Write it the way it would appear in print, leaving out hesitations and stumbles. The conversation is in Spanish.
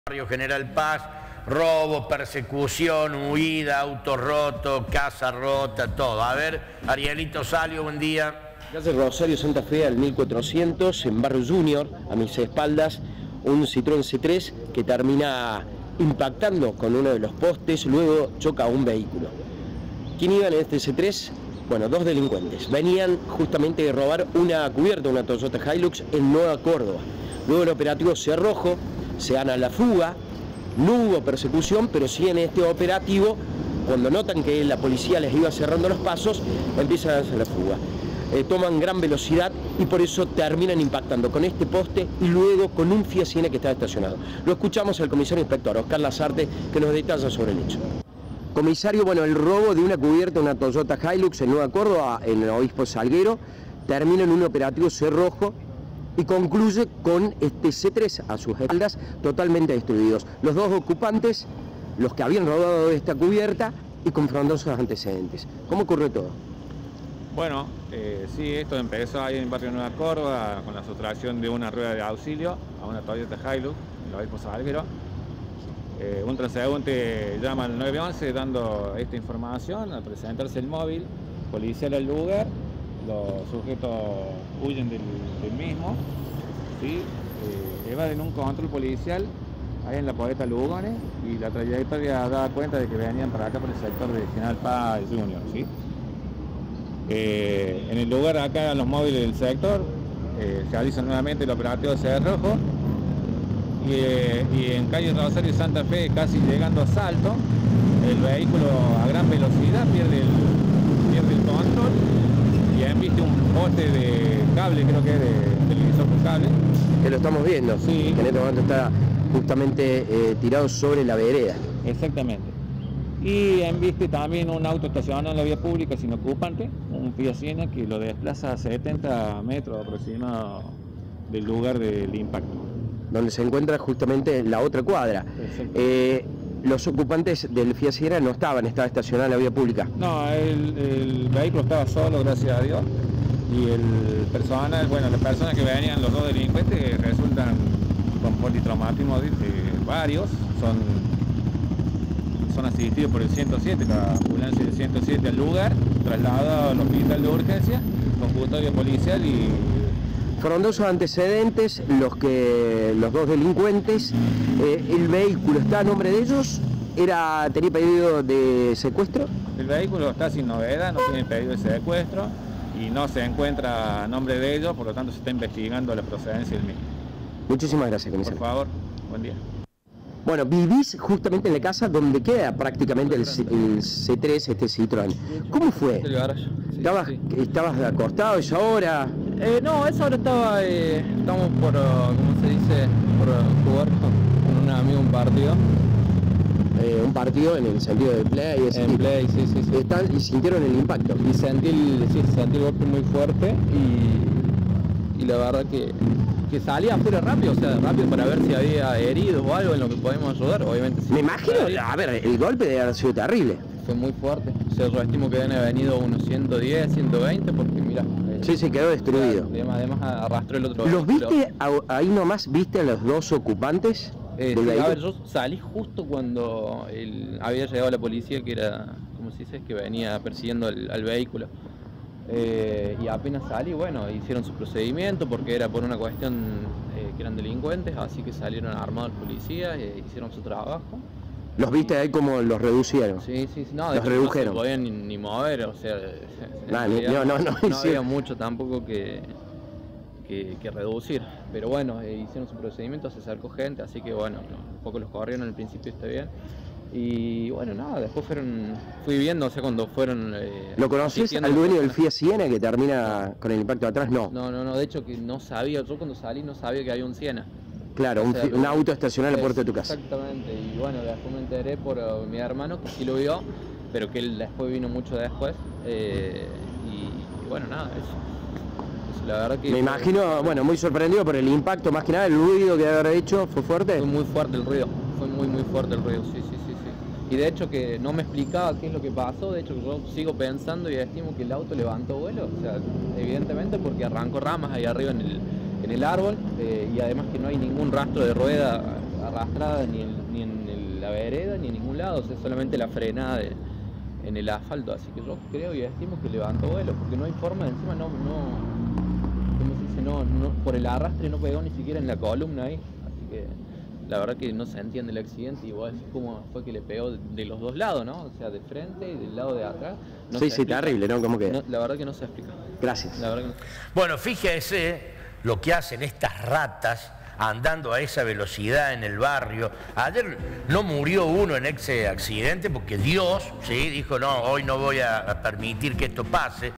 Barrio General Paz, robo, persecución, huida, auto roto, casa rota, todo. A ver, Arielito Salio, buen día. Calle Rosario Santa Fe al 1400, en Barrio Junior, a mis espaldas, un Citroën C3 que termina impactando con uno de los postes, luego choca a un vehículo. ¿Quién iba en este C3? Bueno, dos delincuentes. Venían justamente de robar una cubierta, una Toyota Hilux en Nueva Córdoba. Luego el operativo Cerrojo, se dan a la fuga, no hubo persecución, pero sí en este operativo, cuando notan que la policía les iba cerrando los pasos, empiezan a darse la fuga. Toman gran velocidad y por eso terminan impactando con este poste y luego con un Fiat Siena que estaba estacionado. Lo escuchamos al comisario inspector Oscar Lazarte, que nos detalla sobre el hecho. Comisario, bueno, el robo de una cubierta, una Toyota Hilux en Nueva Córdoba, en el Obispo Salguero, termina en un operativo Cerrojo y concluye con este C3 a sus espaldas totalmente destruidos. Los dos ocupantes, los que habían robado esta cubierta y con frondosos antecedentes. ¿Cómo ocurrió todo? Bueno, sí, esto empezó ahí en el barrio Nueva Córdoba con la sustracción de una rueda de auxilio a una Toyota Hilux en el Obispo Salguero. Un transeúnte llama al 911 dando esta información. Al presentarse el móvil policial al lugar, los sujetos huyen del mismo, ¿sí? Evaden un control policial ahí en la Poeta Lugones y la trayectoria da cuenta de que venían para acá por el sector de General Paz Junior, ¿sí? En el lugar acá los móviles del sector se realiza nuevamente el operativo Cerrojo y en calle Rosario Santa Fe, casi llegando a Salto, el vehículo a gran velocidad pierde el control y embiste un poste de cable, creo que es de televisor por cable. Que lo estamos viendo, sí. Que en este momento está justamente tirado sobre la vereda. Exactamente. Y embiste también un auto estacionado en la vía pública sin ocupante, un Fiat Siena que lo desplaza a 70 metros aproximadamente del lugar del impacto. Donde se encuentra justamente la otra cuadra. Los ocupantes del Fiat Siena no estaba estacionado en la vía pública. No, el vehículo estaba solo, gracias a Dios, y el personal, bueno, las personas que venían, los dos delincuentes, resultan con politraumatismo varios, son asistidos por el 107, la ambulancia del 107 al lugar, trasladados al hospital de urgencia, con custodia policial y... Frondosos antecedentes, los dos delincuentes, el vehículo está a nombre de ellos, tenía pedido de secuestro. El vehículo está sin novedad, no tiene pedido de secuestro y no se encuentra a nombre de ellos, por lo tanto se está investigando la procedencia del mismo. Muchísimas gracias, comisario. Por favor, buen día. Bueno, vivís justamente en la casa donde queda prácticamente el C3, este Citroën. ¿Cómo fue? ¿Estabas acostado a esa hora? No, a esa hora estamos por, ¿cómo se dice? Por jugar con un amigo un partido. Un partido en el sentido de play. En play, sí. Y sintieron el impacto. Y sentí el golpe muy fuerte y la verdad que salí afuera rápido, rápido para ver si había heridos o algo en lo que podemos ayudar, obviamente. Me imagino, a ver, el golpe debe haber sido terrible. Fue muy fuerte, yo estimo que deben haber venido unos 110, 120, porque mirá. Sí, quedó destruido. Además arrastró el otro. ¿Los viste ahí nomás, viste a los dos ocupantes? A ver, yo salí justo cuando había llegado la policía, que era, ¿cómo se dice? Que venía persiguiendo al vehículo. Y apenas salí, bueno, hicieron su procedimiento porque era por una cuestión que eran delincuentes, así que salieron armados policías, hicieron su trabajo. ¿Los viste ahí como los reducieron? Sí, no, los redujeron. No se podían ni mover, o sea, no había mucho tampoco que reducir, pero bueno, hicieron su procedimiento, se acercó gente, así que bueno, un poco los corrieron al principio, está bien. Y bueno, nada, después fui viendo, o sea, cuando fueron... ¿Lo conoces al dueño del Fiat Siena que termina con el impacto de atrás? No, de hecho que no sabía, yo cuando salí no sabía que había un Siena. Claro, o sea, un auto estacionado a la puerta de tu casa. Exactamente, y bueno, después me enteré por mi hermano que sí lo vio, pero que él después vino mucho después, y bueno, nada, eso la verdad que... Me imagino, bueno, muy sorprendido por el impacto, más que nada el ruido que debe haber hecho, ¿fue fuerte? Fue muy fuerte el ruido, fue muy fuerte el ruido, sí. Y de hecho que no me explicaba qué es lo que pasó, de hecho que yo sigo pensando y estimo que el auto levantó vuelo, o sea, evidentemente porque arrancó ramas ahí arriba en el árbol, y además que no hay ningún rastro de rueda arrastrada ni en la vereda ni en ningún lado, o sea, solamente la frenada en el asfalto, así que yo creo y estimo que levantó vuelo, porque no hay forma, encima ¿cómo se dice? No, por el arrastre no pegó ni siquiera en la columna ahí, así que la verdad que no se entiende el accidente, igual así como fue que le pegó de los dos lados, ¿no? O sea, de frente y del lado de atrás. No sí, sí, terrible, ¿no? ¿Cómo que? No, la verdad que no se explica. Gracias. La verdad que no. Bueno, fíjese lo que hacen estas ratas andando a esa velocidad en el barrio. Ayer no murió uno en ese accidente porque Dios, ¿sí?, dijo, no, hoy no voy a permitir que esto pase.